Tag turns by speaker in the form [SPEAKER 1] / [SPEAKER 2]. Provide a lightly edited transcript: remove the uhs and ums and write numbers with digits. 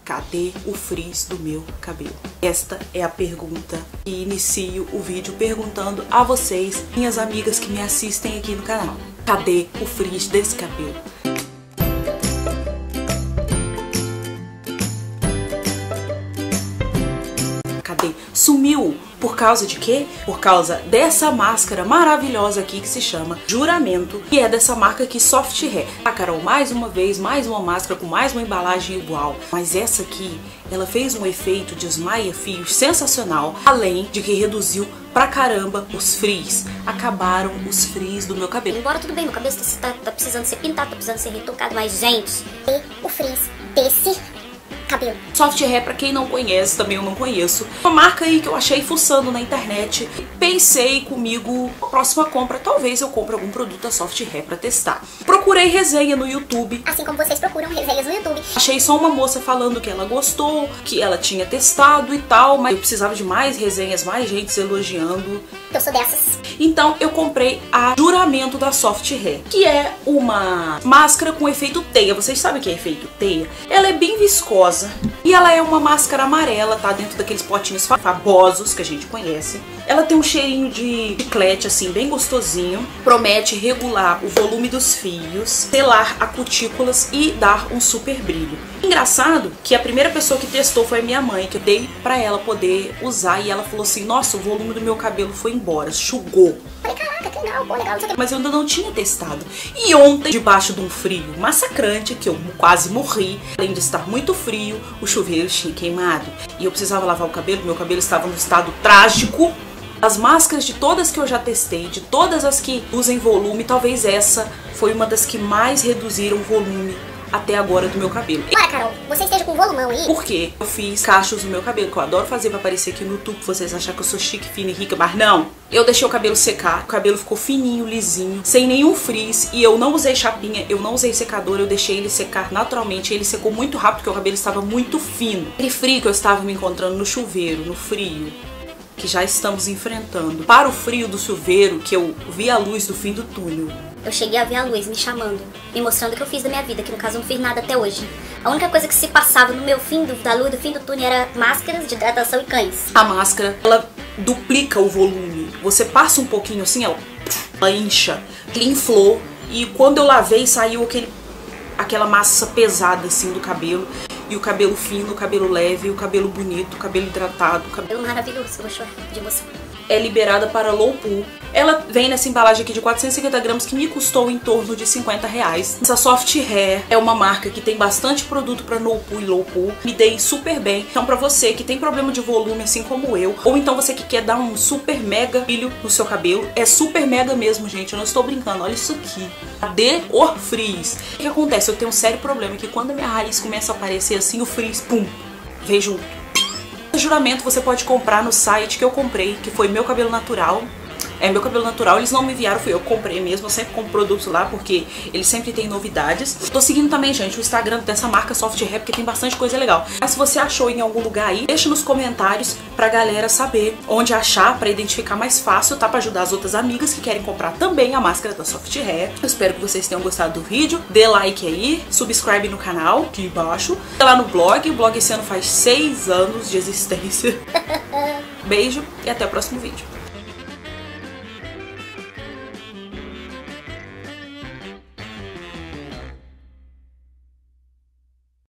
[SPEAKER 1] cadê o frizz do meu cabelo? Esta é a pergunta e inicio o vídeo perguntando a vocês, minhas amigas que me assistem aqui no canal. Cadê o frizz desse cabelo? Cadê? Sumiu! Por causa de quê? Por causa dessa máscara maravilhosa aqui que se chama Juramento, e é dessa marca aqui, Soft Hair. Ah, Carol, mais uma vez, mais uma máscara com mais uma embalagem igual. Mas essa aqui, ela fez um efeito de esmaia-fios sensacional, além de que reduziu pra caramba os frizz. Acabaram os frizz do meu cabelo.
[SPEAKER 2] Embora tudo bem, meu cabelo tá precisando ser pintado, tá precisando ser retocado, mas gente, e o frizz desse cabelo.
[SPEAKER 1] Soft Hair, pra quem não conhece, também eu não conheço. Uma marca aí que eu achei fuçando na internet. Pensei comigo, próxima compra, talvez eu compre algum produto da Soft Hair pra testar. Procurei resenha no YouTube.
[SPEAKER 2] Assim como vocês procuram resenhas no YouTube.
[SPEAKER 1] Achei só uma moça falando que ela gostou, que ela tinha testado e tal, mas eu precisava de mais resenhas, mais gente elogiando.
[SPEAKER 2] Eu sou dessas.
[SPEAKER 1] Então eu comprei a Juramento da Soft Hair, que é uma máscara com efeito teia. Vocês sabem o que é efeito teia? Ela é bem viscosa e ela é uma máscara amarela, tá? Dentro daqueles potinhos famosos que a gente conhece. Ela tem um cheirinho de chiclete, assim, bem gostosinho. Promete regular o volume dos fios, selar a cutículas e dar um super brilho. Engraçado que a primeira pessoa que testou foi a minha mãe, que eu dei pra ela poder usar, e ela falou assim: nossa, o volume do meu cabelo foi embora, enxugou.
[SPEAKER 2] Falei, caraca, que legal, pô, legal, não sei o que.
[SPEAKER 1] Mas eu ainda não tinha testado. E ontem, debaixo de um frio massacrante, que eu quase morri, além de estar muito frio, o chuveiro tinha queimado. E eu precisava lavar o cabelo, meu cabelo estava num estado trágico. As máscaras de todas que eu já testei, de todas as que usam volume, talvez essa foi uma das que mais reduziram o volume até agora do meu cabelo.
[SPEAKER 2] Olha, Carol, você esteja com volumão aí.
[SPEAKER 1] Por quê? Eu fiz cachos no meu cabelo, que eu adoro fazer pra aparecer aqui no YouTube, vocês acharem que eu sou chique, fina e rica, mas não. Eu deixei o cabelo secar, o cabelo ficou fininho, lisinho, sem nenhum frizz, e eu não usei chapinha, eu não usei secador, eu deixei ele secar naturalmente. Ele secou muito rápido, porque o cabelo estava muito fino. Aquele frio que eu estava me encontrando no chuveiro, no frio, que já estamos enfrentando, para o frio do chuveiro, que eu vi a luz do fim do túnel.
[SPEAKER 2] Eu cheguei a ver a luz me chamando, me mostrando o que eu fiz da minha vida, que no caso eu não fiz nada até hoje. A única coisa que se passava no meu fim da luz do fim do túnel era máscaras de hidratação e cães.
[SPEAKER 1] A máscara, ela duplica o volume. Você passa um pouquinho assim, ela incha, ele inflou, e quando eu lavei saiu aquela massa pesada assim do cabelo. E o cabelo fino, o cabelo leve, o cabelo bonito, o cabelo hidratado. O cabelo
[SPEAKER 2] maravilhoso, eu vou chorar de emoção.
[SPEAKER 1] É liberada para low pool. Ela vem nessa embalagem aqui de 450 gramas que me custou em torno de R$50. Essa Soft Hair é uma marca que tem bastante produto para no pool e low pool. Me dei super bem. Então pra você que tem problema de volume assim como eu, ou então você que quer dar um super mega brilho no seu cabelo, é super mega mesmo, gente, eu não estou brincando, olha isso aqui. Cadê o frizz? O que acontece? Eu tenho um sério problema, que quando a minha raiz começa a aparecer assim, o frizz, pum, vem junto. Juramento você pode comprar no site que eu comprei, que foi Meu Cabelo Natural. É Meu Cabelo Natural, eles não me enviaram, fui eu que comprei mesmo. Eu sempre compro produtos lá porque eles sempre têm novidades. Tô seguindo também, gente, o Instagram dessa marca Soft Hair, porque tem bastante coisa legal. Mas se você achou em algum lugar aí, deixa nos comentários pra galera saber onde achar, pra identificar mais fácil, tá? Pra ajudar as outras amigas que querem comprar também a máscara da Soft Hair. Eu espero que vocês tenham gostado do vídeo. Dê like aí, subscribe no canal, aqui embaixo. Vai lá no blog, o blog esse ano faz 6 anos de existência. Beijo e até o próximo vídeo.